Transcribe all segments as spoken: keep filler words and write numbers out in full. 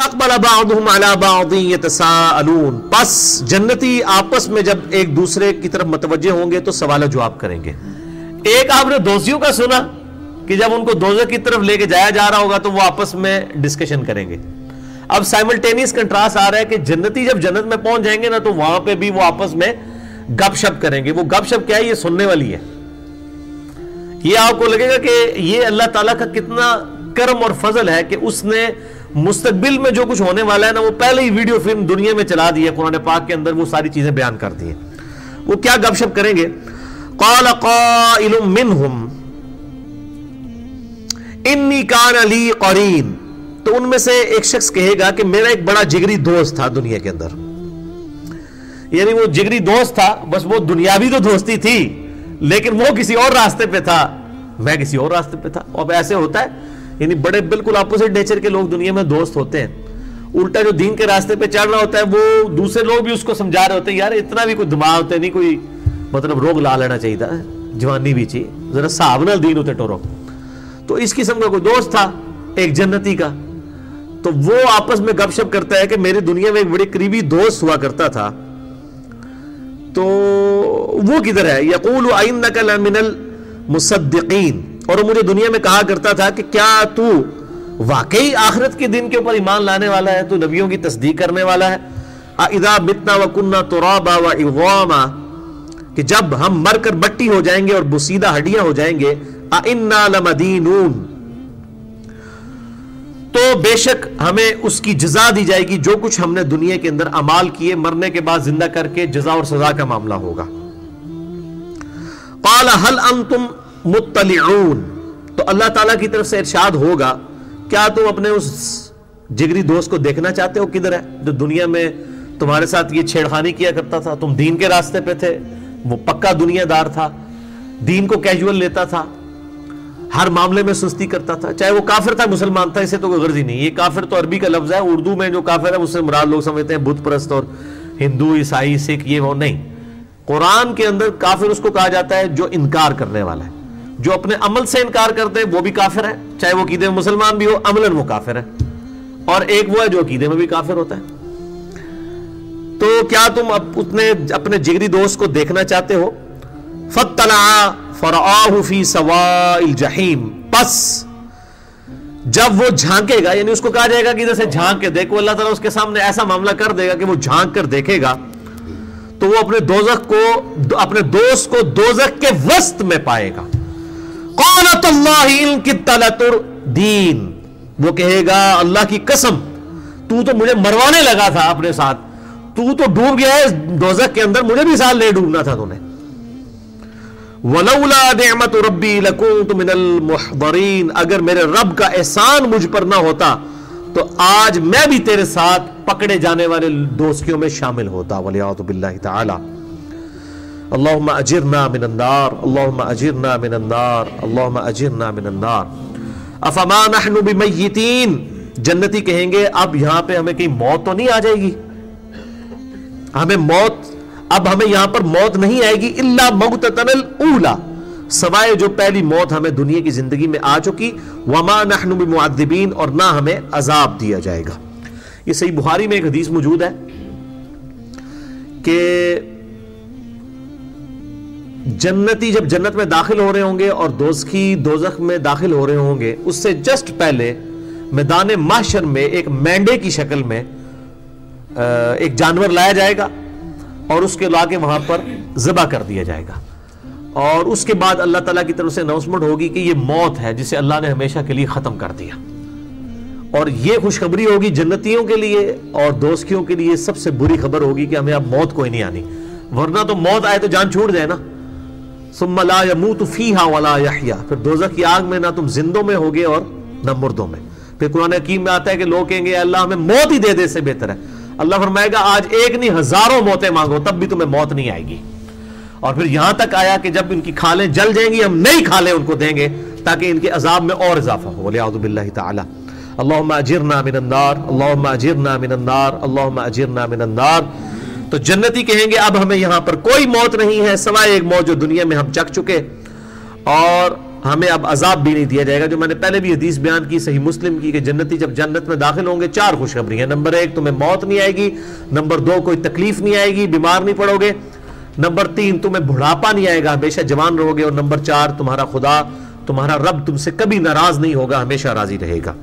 اقبل بعضهم على بعض يتساءلون، پس جنتی آپس میں جب ایک دوسرے کی طرف متوجہ ہوں گے تو سوال و جواب کریں گے۔ ایک آپ نے دوستیوں کا سنا کہ جب ان کو دوزخ کی طرف لے کے جایا جا رہا ہوگا تو وہ آپس میں ڈسکشن کریں گے۔ اب سائملٹینیس کنٹراسٹ آ رہا ہے کہ جنتی جب جنت میں پہنچ جائیں گے نا تو وہاں پہ بھی وہ آپس میں گپ شپ کریں گے۔ وہ گپ شپ کیا ہے؟ یہ سننے والی ہے۔ یہ آپ کو لگے گا کہ یہ اللہ تعالیٰ کا کتنا کرم اور فضل ہے کہ اس نے مستقبل میں جو کچھ ہونے والا ہے نا وہ پہلے ہی ویڈیو فلم دنیا میں چلا دی ہے، قرآن پاک کے اندر وہ ساری چیزیں بیان کر دی ہیں۔ وہ کیا گپ شپ کریں گے؟ قال قائل منہم انی کان لی قرین، تو ان میں سے ایک شخص کہے گا کہ میرا ایک بڑا جگری دوست تھا دنیا کے اندر، یعنی وہ جگری دوست تھا، بس وہ دنیاوی تو دوستی تھی لیکن وہ کسی اور راستے پہ تھا، میں کسی اور راستے پہ تھا۔ اب ایسے ہوتا ہے، یعنی بڑے بالکل اپوزٹ نیچر کے لوگ دنیا میں دوست ہوتے ہیں۔ الٹا جو دین کے راستے پہ چڑھ رہا ہوتا ہے وہ دوسرے لوگ بھی اس کو سمجھا رہے ہوتے ہیں یار اتنا بھی کوئی دماغ ہوتا ہے نہیں، کوئی مطلب روگ لا لینا چاہیے تھا، جوانی بھی چاہیے، ذرا صاحب نال دین ہوتے ٹورو۔ تو اس قسم کا کوئی دوست تھا ایک جنتی کا، تو وہ آپس میں گپ شپ کرتا ہے کہ میری دنیا میں ایک بڑی قریبی دوست ہوا کرتا تھا، تو وہ کدھر ہے؟ یقول انک لمن المصدقین، اور وہ مجھے دنیا میں کہا کرتا تھا کہ کیا تو واقعی آخرت کے دن کے اوپر ایمان لانے والا ہے، تو نبیوں کی تصدیق کرنے والا ہے۔ اذا متنا وکنا ترابا وعظاما، کہ جب ہم مر کر مٹی ہو جائیں گے اور بسیدہ ہڈیاں ہو جائیں گے، انا لمدینون، تو بے شک ہمیں اس کی جزا دی جائے گی جو کچھ ہم نے دنیا کے اندر اعمال کیے، مرنے کے بعد زندہ کر کے جزا اور سزا کا معاملہ ہوگا۔ قال هل انتم مطلعون، تو اللہ تعالیٰ کی طرف سے ارشاد ہوگا کیا تم اپنے اس جگری دوست کو دیکھنا چاہتے ہو کدھر ہے، جو دنیا میں تمہارے ساتھ یہ چھیڑخانی کیا کرتا تھا، تم دین کے راستے پہ تھے، وہ پکا دنیا دار تھا، دین کو کیجول لیتا تھا، ہر معاملے میں سستی کرتا تھا، چاہے وہ کافر تھا مسلمان تھا، اسے تو کوئی غرض ہی نہیں۔ یہ کافر تو عربی کا لفظ ہے، اردو میں جو کافر ہے اس سے مراد لوگ سمجھتے ہیں بت پرست اور ہندو عیسائی سکھ، یہ وہ نہیں۔ قرآن کے اندر کافر اس کو کہا جاتا ہے جو انکار کرنے والا ہے، جو اپنے عمل سے انکار کرتے ہیں وہ بھی کافر ہے، چاہے وہ عقیدے میں مسلمان بھی ہو، عملاً وہ کافر ہے۔ اور ایک وہ ہے جو عقیدے میں بھی کافر ہوتا ہے۔ تو کیا تم اپنے جگری دوست کو دیکھنا چاہتے ہو؟ فَاطَّلَعَ فَرَآهُ فِي سَوَاءِ الْجَحِيمِ، پس جب وہ جھانکے گا، یعنی اس کو کہا جائے گا کہ ادھر سے جھانک کے دیکھو، اللہ تعالیٰ اس کے سامنے ایسا معاملہ کر دے گا کہ وہ جھانک کر دیکھے گا تو وہ اپنے دوزخ کو، اپنے دوست کو دوزخ کے وسط میں پائے گا۔ قَالَتَ اللَّهِ إِن كِدتَّ لَتُرْدِينِ، وہ کہے گا اللہ کی قسم تو تو مجھے مروانے لگا تھا اپنے ساتھ، تو تو ڈوب گیا ہے دوزخ کے اندر، مجھے بھی ساتھ لے ڈوبنا تھا تو نے۔ وَلَوْلَا نِعْمَةُ رَبِّي لَكُنْتُ مِنَ الْمُحْضَرِينَ، اگر میرے رب کا احسان مجھ پر نہ ہوتا تو آج میں بھی تیرے ساتھ پکڑے جانے والے دوستیوں میں شامل ہوتا۔ وَلِعَوْذُ بِاللَّهِ تَعَالَى اللہم اجرنا من النار، اللہم اجرنا من النار، اللہم اجرنا من النار۔ افما نحن بمیتین، جنتی کہیں گے اب یہاں پہ ہمیں کہیں موت تو نہیں آ جائے گی، ہمیں موت، اب ہمیں یہاں پر موت نہیں آئے گی، الا موتتنا الاولی، سوائے جو پہلی موت ہمیں دنیا کی زندگی میں آ چکی، وما نحن بمعذبین، اور نہ ہمیں عذاب دیا جائے گا۔ یہ صحیح بخاری میں ایک حدیث موجود ہے کہ جنتی جب جنت میں داخل ہو رہے ہوں گے اور دوزخی دوزخ میں داخل ہو رہے ہوں گے، اس سے جسٹ پہلے میدان محشر میں ایک مینڈے کی شکل میں ایک جانور لایا جائے گا اور اس کے لا کے وہاں پر ذبح کر دیا جائے گا، اور اس کے بعد اللہ تعالیٰ کی طرف سے اناؤنسمنٹ ہوگی کہ یہ موت ہے جسے اللہ نے ہمیشہ کے لیے ختم کر دیا، اور یہ خوشخبری ہوگی جنتیوں کے لیے، اور دوزخیوں کے لیے سب سے بری خبر ہوگی کہ ہمیں اب موت کوئی نہیں آنی، ورنہ تو موت آئے تو جان چھوٹ جائے نا۔ ثم لا يموت فيها ولا يحيى، پھر دوزخ کی آگ میں نہ تم زندوں میں ہوگے اور نہ مردوں میں۔ پھر قرآن حکیم میں آتا ہے کہ لوگ کہیں گے اللہ ہمیں موت ہی دے دے، سے بہتر ہے۔ اللہ فرمائے گا آج ایک نہیں ہزاروں موتیں مانگو تب بھی تمہیں موت نہیں آئے گی۔ اور پھر یہاں تک آیا کہ جب ان کی کھالیں جل جائیں گی ہم نئی کھالیں ان کو دیں گے تاکہ ان کے عذاب میں اور اضافہ ہو۔ وَلِعَوْذُ بِاللَّهِ تَعَالَى اللہم اجرنا من النار، اللہم اجرنا من النار، اللہم اجرنا من النار۔ تو جنتی کہیں گے اب ہمیں یہاں پر کوئی موت نہیں ہے سوائے ایک موت جو دنیا میں ہم چک چکے، اور ہمیں اب عذاب بھی نہیں دیا جائے گا. جو میں نے پہلے بھی حدیث بیان کی صحیح مسلم کی کہ جنتی جب جنت میں داخل ہوں گے چار خوشخبری ہیں. نمبر ایک تمہیں موت نہیں آئے گی. نمبر دو کوئی تکلیف نہیں آئے گی, بیمار نہیں پڑو گے. نمبر تین تمہیں بڑھاپا نہیں آئے گا, ہمیشہ جوان رہو گے. اور نمبر چار تمہارا خدا تمہارا رب تم سے کبھی ناراض نہیں ہوگا, ہمیشہ راضی رہے گا.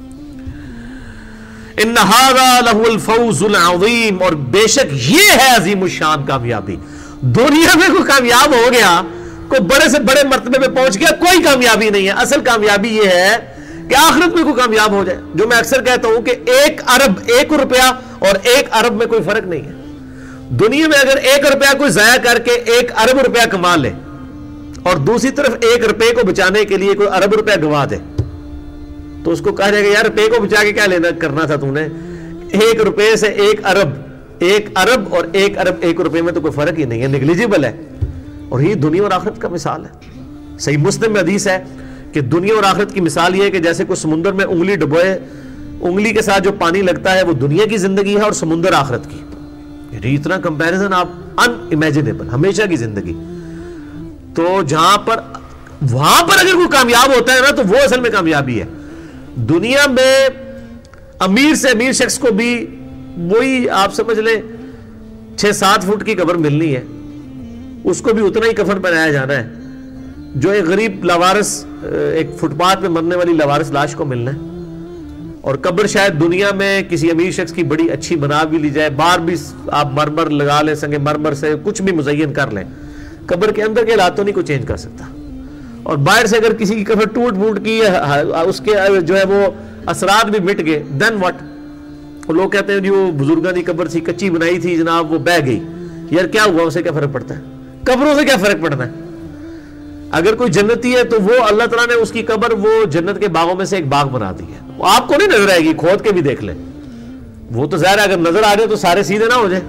ان ھذا لہو الفوز العظیم, اور بے شک یہ ہے عظیم الشان کامیابی. دنیا میں کوئی کامیاب ہو گیا, کوئی بڑے سے بڑے مرتبے پہ پہنچ گیا, کوئی کامیابی نہیں ہے. اصل کامیابی یہ ہے کہ آخرت میں کوئی کامیاب ہو جائے. جو میں اکثر کہتا ہوں کہ ایک ارب ایک روپیہ اور ایک ارب میں کوئی فرق نہیں ہے. دنیا میں اگر ایک روپیہ کوئی ضائع کر کے ایک ارب روپیہ کما لے اور دوسری طرف ایک روپے کو بچانے کے لیے کوئی ارب روپیہ گنوا دے, تو اس کو کہا جائے گا یار روپے کو بچا کے کیا لینا کرنا تھا تو نے, ایک روپے سے ایک ارب, ایک ارب اور ایک ارب ایک روپے میں تو کوئی فرق ہی نہیں ہے, نیگلیجبل ہے. اور یہ دنیا اور آخرت کا مثال ہے. صحیح مسلم میں حدیث ہے کہ دنیا اور آخرت کی مثال یہ ہے کہ جیسے کوئی سمندر میں انگلی ڈبوئے, انگلی کے ساتھ جو پانی لگتا ہے وہ دنیا کی زندگی ہے اور سمندر آخرت کی. اتنا کمپیریزن آپ ان امیجنیبل, ہمیشہ کی زندگی. تو جہاں پر وہاں پر اگر کوئی کامیاب ہوتا ہے نا تو وہ اصل میں کامیابی ہے. دنیا میں امیر سے امیر شخص کو بھی وہی آپ سمجھ لیں چھ سات فٹ کی قبر ملنی ہے, اس کو بھی اتنا ہی کفن پہنایا جانا ہے جو ایک غریب لاوارث, ایک فٹ پاتھ پہ مرنے والی لاوارث لاش کو ملنا ہے. اور قبر شاید دنیا میں کسی امیر شخص کی بڑی اچھی بنا بھی لی جائے, باہر بھی آپ مرمر لگا لیں, سنگ مرمر سے کچھ بھی مزین کر لیں, قبر کے اندر کے حالات تو نہیں کوئی چینج کر سکتا. اور باہر سے اگر کسی کی قبر ٹوٹ پھوٹ کی اس کے جو ہے وہ اثرات بھی مٹ گئے, دین واٹ. لوگ کہتے ہیں جی وہ بزرگاں کی قبر تھی, کچی بنائی تھی جناب, وہ بہ گئی. یار کیا ہوا, اسے کیا فرق پڑتا ہے, قبروں سے کیا فرق پڑنا ہے. اگر کوئی جنتی ہے تو وہ اللہ تعالیٰ نے اس کی قبر وہ جنت کے باغوں میں سے ایک باغ بنا دی ہے, وہ آپ کو نہیں نظر آئے گی, کھود کے بھی دیکھ لیں. وہ تو ظاہر ہے اگر نظر آ رہے تو سارے سیدھے نہ ہو جائے.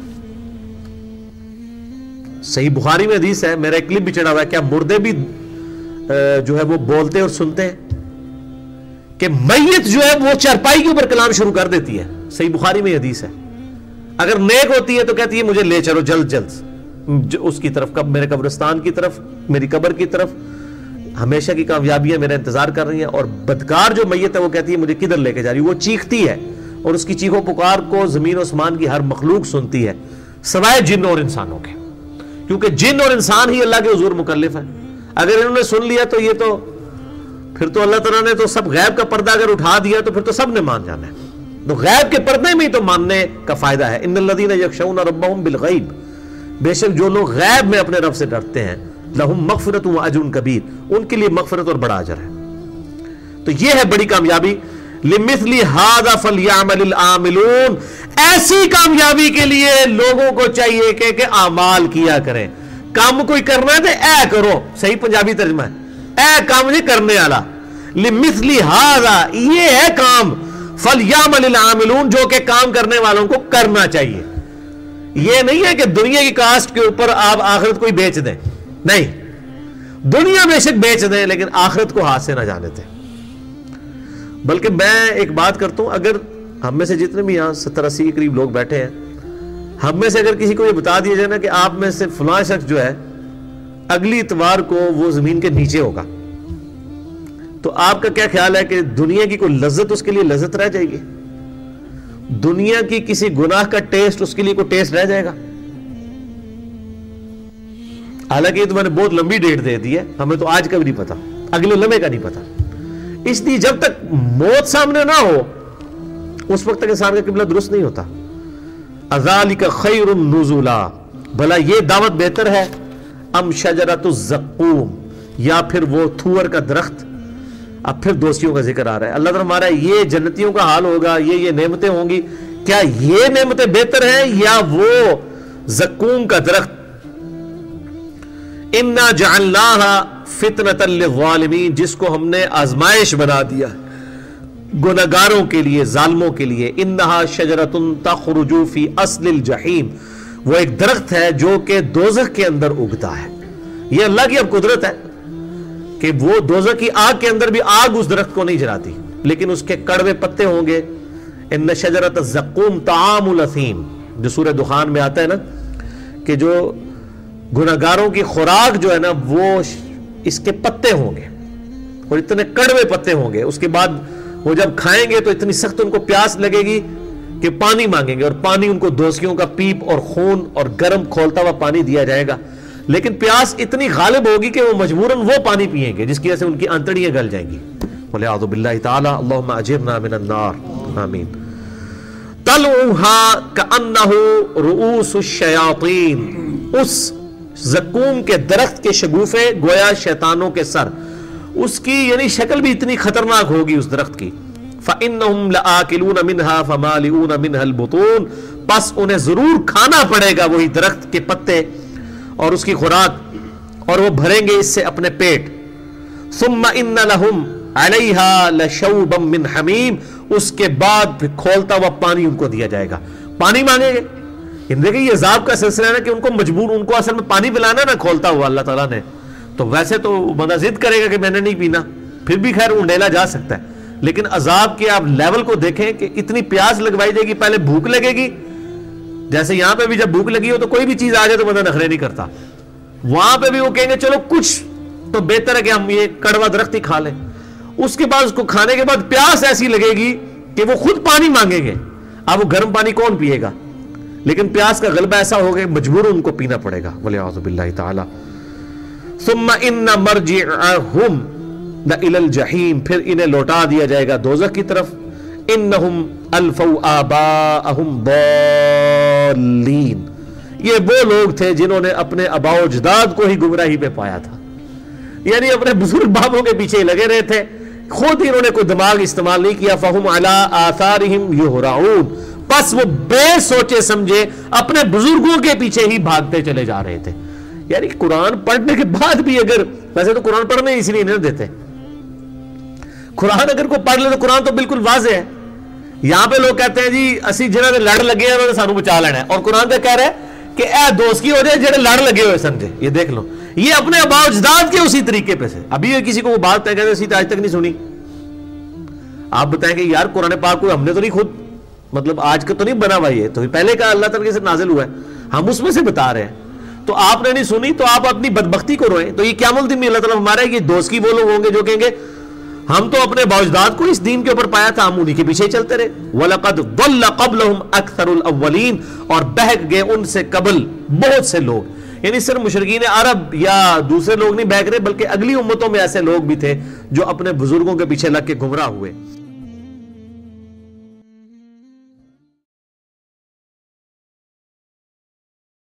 صحیح بخاری میں حدیث ہے, میرا ایک کلپ بھی چڑھا ہوا ہے, کیا مردے بھی جو ہے وہ بولتے اور سنتے ہیں, کہ میت جو ہے وہ چارپائی کے اوپر کلام شروع کر دیتی ہے. صحیح بخاری میں حدیث ہے. اگر نیک ہوتی ہے تو کہتی ہے مجھے لے چلو جلد جلد اس کی طرف, کب میرے قبرستان کی طرف, میری قبر کی طرف, ہمیشہ کی کامیابیاں میرا انتظار کر رہی ہیں. اور بدکار جو میت ہے وہ کہتی ہے مجھے کدھر لے کے جا رہی. وہ چیختی ہے اور اس کی چیخو پکار کو زمین و آسمان کی ہر مخلوق سنتی ہے سوائے جن اور انسانوں کے, کیونکہ جن اور انسان ہی اللہ کے حضور مکلف ہیں. اگر انہوں نے سن لیا تو یہ تو پھر تو اللہ تعالیٰ نے تو سب غیب کا پردہ اگر اٹھا دیا تو پھر تو سب نے مان جانا ہے. تو غیب کے پردے میں ہی تو ماننے کا فائدہ ہے. ان الذین یخشون ربهم بالغیب, بے شک جو لوگ غیب میں اپنے رب سے ڈرتے ہیں, لہم مغفرت و اجر کبیر, ان کے لیے مغفرت اور بڑا اجر ہے. تو یہ ہے بڑی کامیابی. لمثل ھذا فلیعمل العاملون, ایسی کامیابی کے لیے لوگوں کو چاہیے کہ کہ اعمال کیا کریں. کام کوئی کرنا ہے تو اے کرو, صحیح پنجابی ترجمہ ہے, اے کام نہیں کرنے والا. لمثل ھذا, یہ ہے کام, فلیعمل العاملون, جو کہ کام کرنے والوں کو کرنا چاہیے. یہ نہیں ہے کہ دنیا کی کاسٹ کے اوپر آپ آخرت کو ہی بیچ دیں, نہیں, دنیا بے شک بیچ دیں لیکن آخرت کو ہاتھ سے نہ جانے دیں. بلکہ میں ایک بات کرتا ہوں, اگر ہم میں سے جتنے بھی یہاں ستر اسی کے قریب لوگ بیٹھے ہیں, ہم میں سے اگر کسی کو یہ بتا دیا جائے نا کہ آپ میں سے فلاں شخص جو ہے اگلی اتوار کو وہ زمین کے نیچے ہوگا, تو آپ کا کیا خیال ہے کہ دنیا کی کوئی لذت اس کے لیے لذت رہ جائے گی؟ دنیا کی کسی گناہ کا ٹیسٹ اس کے لیے کوئی ٹیسٹ رہ جائے گا؟ حالانکہ یہ تو میں نے بہت لمبی ڈیٹ دے دی ہے, ہمیں تو آج کا بھی نہیں پتا, اگلے لمحے کا نہیں پتا. اس لیے جب تک موت سامنے نہ ہو اس وقت تک انسان کا قبلہ درست نہیں ہوتا. اذالک خیر نزلا, بھلا یہ دعوت بہتر ہے, ام شجرۃ الزقوم, یا پھر وہ تھور کا درخت. اب پھر دوستیوں کا ذکر آ رہا ہے. اللہ تعالیٰ ہمارا یہ جنتیوں کا حال ہوگا, یہ یہ نعمتیں ہوں گی, کیا یہ نعمتیں بہتر ہیں یا وہ زقوم کا درخت؟ انا جعلناها فتنۃ للظالمین, جس کو ہم نے آزمائش بنا دیا گناہگاروں کے لیے, ظالموں کے لیے. انہا شجرۃ تخرج فی اصل الجحیم, وہ ایک درخت ہے جو کہ دوزخ کے اندر اگتا ہے. یہ اللہ کی اب قدرت ہے کہ وہ دوزخ کی آگ کے اندر بھی آگ اس درخت کو نہیں جلاتی, لیکن اس کے کڑوے پتے ہوں گے. ان شجرۃ الزقوم طعام الاثیم, جو سورہ دخان میں آتا ہے نا کہ جو گناہگاروں کی خوراک جو ہے نا وہ اس کے پتے ہوں گے اور اتنے کڑوے پتے ہوں گے، اس کے بعد وہ جب کھائیں گے تو اتنی سخت ان کو پیاس لگے گی کہ پانی مانگیں گے، اور پانی ان کو دوسیوں کا پیپ اور خون اور گرم کھولتا ہوا پانی دیا جائے گا، لیکن پیاس اتنی غالب ہوگی کہ وہ مجبوراً وہ پانی پیئیں گے جس کی وجہ سے ان کی انتڑیاں گل جائیں گی۔ وَلِعَاذُ بِاللَّهِ تَعَالَى اللہم اجرنا من النار آمین۔ طَلْعُهَا كَأَنَّهُ رُؤُوسُ الشَّيَاطِينِ، اس زقوم کے درخت کے شگوفے گویا شیطانوں کے سر، اس کی یعنی شکل بھی اتنی خطرناک ہوگی اس درخت کی۔ فَإِنَّهُمْ لَآكِلُونَ مِنْهَا فَمَالِئُونَ مِنْهَا الْبُطُونَ، پس انہیں ضرور کھانا پڑے گا وہی درخت کے پتے اور اس کی خوراک، اور وہ بھریں گے اس سے اپنے پیٹ۔ ثُمَّ إِنَّ لَهُمْ عَلَيْهَا لَشَوْبًا مِّنْ حَمِيمٍ، اس کے بعد پھر کھولتا ہوا پانی ان کو دیا جائے گا، پانی مانگیں گے۔ دیکھیں یہ عذاب کا سلسلہ ہے کہ ان کو مجبور، ان کو اصل میں پانی پلانا نہ کھولتا ہوا اللہ تعالیٰ نے، تو ویسے تو بندہ ضد کرے گا کہ میں نے نہیں پینا، پھر بھی خیر اونڈیلا جا سکتا ہے، لیکن عذاب کے آپ لیول کو دیکھیں کہ اتنی پیاس لگوائی جائے گی، پہلے بھوک لگے گی، جیسے یہاں پہ بھی جب بھوک لگی ہو تو کوئی بھی چیز آ جائے تو بندہ نخرے نہیں کرتا، وہاں پہ بھی وہ کہیں گے چلو کچھ تو بہتر ہے کہ ہم یہ کڑوا درخت ہی کھا لیں، اس کے بعد اس کو کھانے کے بعد پیاس ایسی لگے گی کہ وہ خود پانی مانگیں گے۔ اب وہ گرم پانی کون پیے گا، لیکن پیاس کا غلبہ ایسا ہوگا کہ مجبور ان کو پینا پڑے گا۔ وَلِعَاذُ بِاللَّهِ تَعَالَى ثُمَّ إِنَّ مَرْجِعَهُمْ لَإِلَى الْجَحِيمِ، پھر انہیں لوٹا دیا جائے گا دوزخ کی طرف۔ إِنَّهُمْ أَلْفَوْا آبَاءَهُمْ ضَالِّينَ، یہ وہ لوگ تھے جنہوں نے اپنے آباء و اجداد کو ہی گمراہی پہ پایا تھا، یعنی اپنے بزرگ بابوں کے پیچھے لگے رہے تھے، خود ہی انہوں نے کوئی دماغ استعمال نہیں کیا۔ فَهُمْ عَلَىٰ آثَارِهِمْ يُهْرَعُونَ، پس وہ بے سوچے سمجھے اپنے بزرگوں کے پیچھے ہی بھاگتے چلے جا رہے تھے۔ یعنی قرآن پڑھنے کے بعد بھی اگر، ویسے تو قرآن پڑھنے اس لیے نہیں دیتے، قرآن اگر کوئی پڑھ لے تو قرآن تو بالکل واضح ہے۔ یہاں پہ لوگ کہتے ہیں جی اسی جنہوں نے لڑ لگے ہیں سانو بچا لینا ہے، اور قرآن تو کہہ رہا ہے کہ اے دوست کی ہو جائے جنہیں لڑ لگے ہوئے سمجھے۔ یہ دیکھ لو، یہ اپنے آباء و اجداد کے اسی طریقے پہ سے۔ ابھی کسی کو وہ بات طے کہتے اسی آج تک نہیں سنی، آپ بتائیں کہ یار قرآن پاک کو ہم نے تو نہیں خود مطلب آج کا تو نہیں بنا ہوا، یہ تو پہلے کا اللہ تعالیٰ سے نازل ہوا ہے، ہم اس میں سے بتا رہے ہیں، تو آپ نے نہیں سنی تو آپ اپنی بدبختی کو روئیں۔ تو یہ قیامت الدین میں اللہ تعالیٰ ہمارا ہے، یہ دوست کی وہ لوگ ہوں گے جو کہیں گے ہم تو اپنے باوجداد کو اس دین کے اوپر پایا تھا، ہم انہی کے پیچھے چلتے رہے۔ وَلَقَدْ ضَلَّ قَبْلَهُمْ أَكْثَرُ الْأَوَّلِينَ، اور بہک گئے ان سے قبل بہت سے لوگ، یعنی صرف مشرکین عرب یا دوسرے لوگ نہیں بہک رہے، بلکہ اگلی امتوں میں ایسے لوگ بھی تھے جو اپنے بزرگوں کے پیچھے لگ کے گمراہ ہوئے۔